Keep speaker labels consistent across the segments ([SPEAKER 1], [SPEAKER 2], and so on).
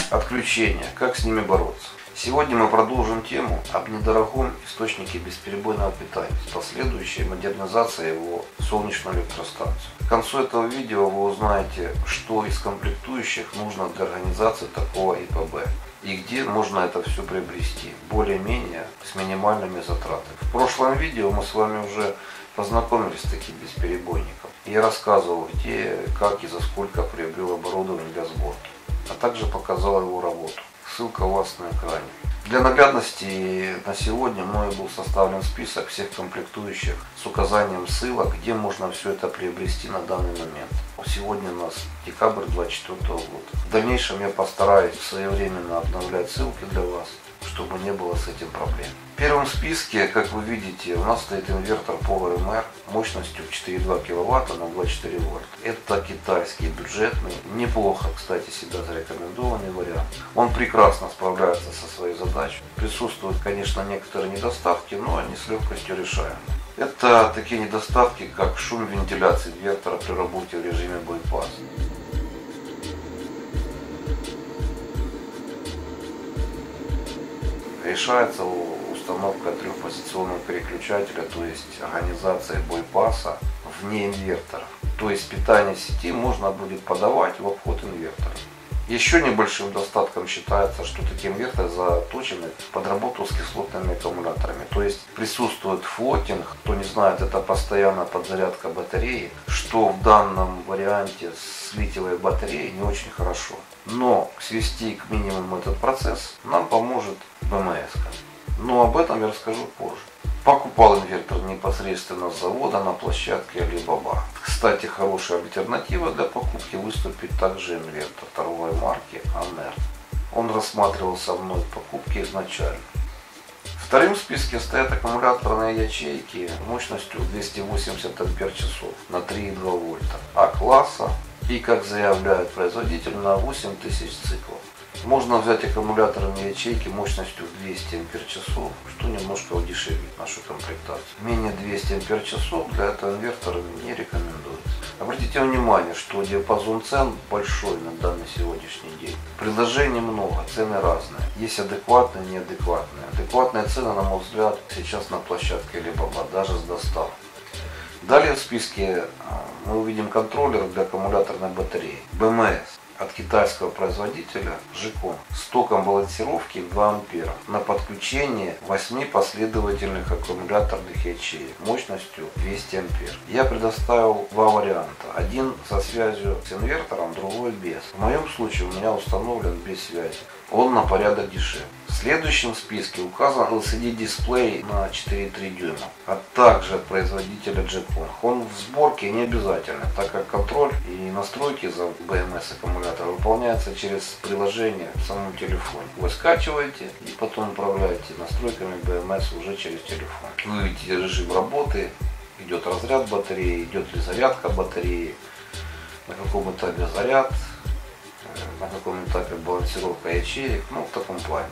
[SPEAKER 1] Отключения. Как с ними бороться? Сегодня мы продолжим тему об недорогом источнике бесперебойного питания с последующей модернизацией его солнечную электростанцию. К концу этого видео вы узнаете, что из комплектующих нужно для организации такого ИПБ и где можно это все приобрести более-менее с минимальными затратами. В прошлом видео мы с вами уже познакомились с таким бесперебойником. Я рассказывал, где, как и за сколько приобрел оборудование для сборки, а также показал его работу. Ссылка у вас на экране. Для наглядности на сегодня мною был составлен список всех комплектующих с указанием ссылок, где можно все это приобрести на данный момент. Сегодня у нас декабрь 2024 года. В дальнейшем я постараюсь своевременно обновлять ссылки для вас, чтобы не было с этим проблем. В первом списке, как вы видите, у нас стоит инвертор PowerMR мощностью 4,2 кВт на 24 вольт. Это китайский бюджетный, неплохо, кстати, себя зарекомендованный вариант. Он прекрасно справляется со своей задачей. Присутствуют, конечно, некоторые недостатки, но они с легкостью решаемы. Это такие недостатки, как шум вентиляции инвертора при работе в режиме байпас. Решается установка трехпозиционного переключателя, то есть организация байпаса вне инвертора. То есть питание сети можно будет подавать в обход инвертора. Еще небольшим достатком считается, что такие инверторы заточены под работу с кислотными аккумуляторами. То есть присутствует флотинг, кто не знает, это постоянная подзарядка батареи, что в данном варианте с литиевой батареей не очень хорошо. Но свести к минимуму этот процесс нам поможет БМС. Но об этом я расскажу позже. Покупал инвертор непосредственно с завода на площадке Alibaba. Кстати, хорошая альтернатива для покупки выступит также инвертор торговой марки Aner. Он рассматривался мной в покупке изначально. Вторым в списке стоят аккумуляторные ячейки мощностью 280 ампер-часов на 3,2 вольта А-класса и, как заявляет производитель, на 8000 циклов. Можно взять аккумуляторные ячейки мощностью 200 ампер-часов, что немножко удешевит нашу комплектацию. Менее 200 ампер-часов для этого инвертора не рекомендуется. Обратите внимание, что диапазон цен большой на данный сегодняшний день. Предложений много, цены разные. Есть адекватные и неадекватные. Адекватные цены, на мой взгляд, сейчас на площадке Alibaba, даже с доставкой. Далее в списке мы увидим контроллер для аккумуляторной батареи БМС от китайского производителя Jikon с током балансировки 2 ампера на подключение 8 последовательных аккумуляторных ячеек мощностью 200 ампер. Я предоставил два варианта. Один со связью с инвертором, другой без. В моем случае у меня установлен без связи. Он на порядок дешевле. В следующем списке указан LCD-дисплей на 4,3 дюйма, а также от производителя Jikon. Он в сборке не обязательно, так как контроль и настройки за БМС аккумулятора выполняются через приложение в самом телефоне. Вы скачиваете и потом управляете настройками БМС уже через телефон. Вы видите режим работы, идет разряд батареи, идет ли зарядка батареи, на каком этапе заряд, на каком этапе балансировка ячеек, ну в таком плане.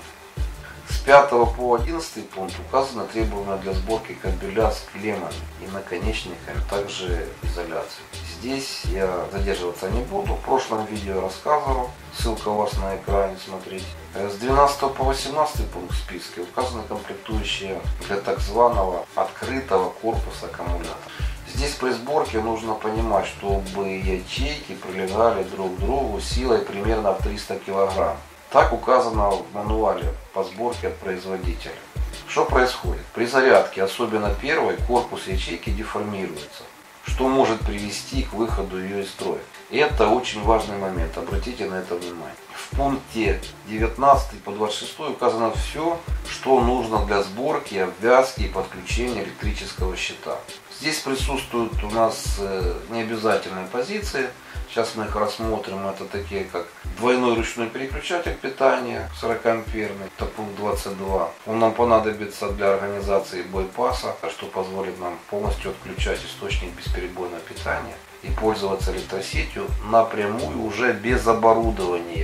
[SPEAKER 1] С 5 по 11 пункт указаны требования для сборки кабеля с клеммами и наконечниками, также изоляции. Здесь я задерживаться не буду, в прошлом видео рассказывал, ссылка у вас на экране, смотрите. С 12 по 18 пункт в списке указаны комплектующие для так званого открытого корпуса аккумулятора. Здесь при сборке нужно понимать, чтобы ячейки прилегали друг к другу силой примерно в 300 кг. Так указано в мануале по сборке от производителя. Что происходит? При зарядке, особенно первой, корпус ячейки деформируется, что может привести к выходу ее из строя. И это очень важный момент, обратите на это внимание. В пункте 19 по 26 указано все, что нужно для сборки, обвязки и подключения электрического щита. Здесь присутствуют у нас необязательные позиции. Сейчас мы их рассмотрим. Это такие как двойной ручной переключатель питания 40 амперный, это пункт 22. Он нам понадобится для организации байпаса, что позволит нам полностью отключать источник бесперебойного питания и пользоваться электросетью напрямую уже без оборудования.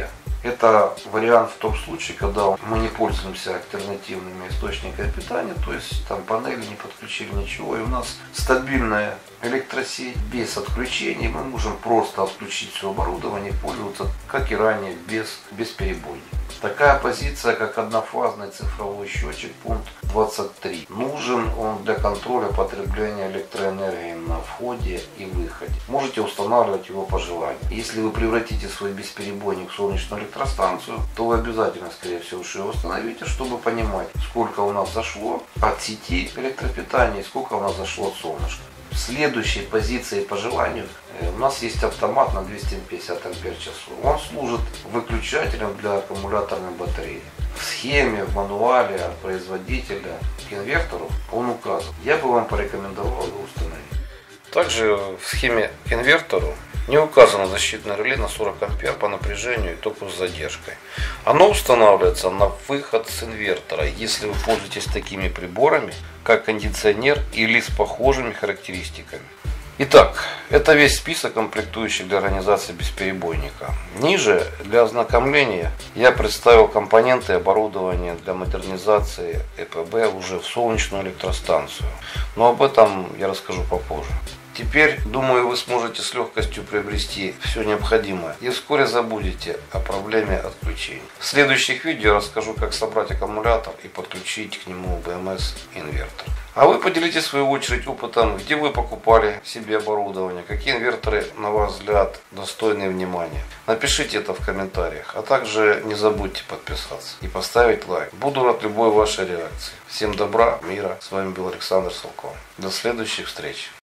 [SPEAKER 1] Это вариант в том случае, когда мы не пользуемся альтернативными источниками питания, то есть там панели не подключили, ничего, и у нас стабильная электросеть без отключений, мы можем просто отключить все оборудование и пользоваться, как и ранее, бесперебойно. Такая позиция, как однофазный цифровой счетчик, пункт 23. Нужен он для контроля потребления электроэнергии на входе и выходе. Можете устанавливать его по желанию. Если вы превратите свой бесперебойник в солнечную электростанцию, то вы обязательно, скорее всего, его установите, чтобы понимать, сколько у нас зашло от сети электропитания и сколько у нас зашло от солнышка. В следующей позиции по желанию у нас есть автомат на 250 ампер-часов. Он служит выключателем для аккумуляторной батареи. В схеме, в мануале от производителя к инвертору он указан. Я бы вам порекомендовал его установить. Также в схеме к инвертору не указано защитное реле на 40 ампер по напряжению и току с задержкой. Оно устанавливается на выход с инвертора, если вы пользуетесь такими приборами, как кондиционер или с похожими характеристиками. Итак, это весь список комплектующих для организации бесперебойника. Ниже для ознакомления я представил компоненты и оборудование для модернизации ЭПБ уже в солнечную электростанцию. Но об этом я расскажу попозже. Теперь, думаю, вы сможете с легкостью приобрести все необходимое и вскоре забудете о проблеме отключения. В следующих видео я расскажу, как собрать аккумулятор и подключить к нему БМС инвертор. А вы поделитесь в свою очередь опытом, где вы покупали себе оборудование, какие инверторы, на ваш взгляд, достойны внимания. Напишите это в комментариях, а также не забудьте подписаться и поставить лайк. Буду рад любой вашей реакции. Всем добра, мира. С вами был Александр Салков. До следующих встреч.